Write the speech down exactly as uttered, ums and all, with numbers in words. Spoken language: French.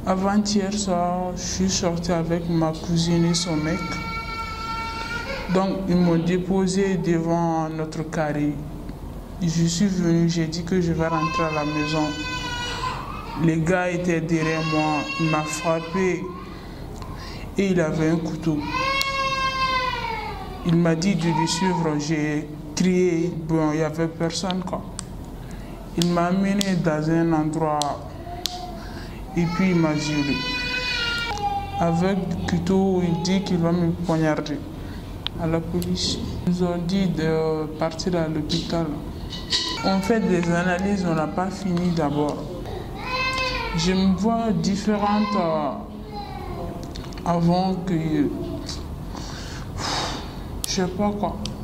Avant-hier soir, je suis sortie avec ma cousine et son mec. Donc, ils m'ont déposé devant notre carré. Je suis venue, j'ai dit que je vais rentrer à la maison. Les gars étaient derrière moi, il m'a frappé et il avait un couteau. Il m'a dit de le suivre, j'ai crié, bon, il n'y avait personne quoi. Il m'a amené dans un endroit et puis il m'a violé. Avec le couteau, il dit qu'il va me poignarder. À la police, ils nous ont dit de partir à l'hôpital. On fait des analyses, on n'a pas fini d'abord. Je me vois différente euh, avant que... Je sais pas quoi.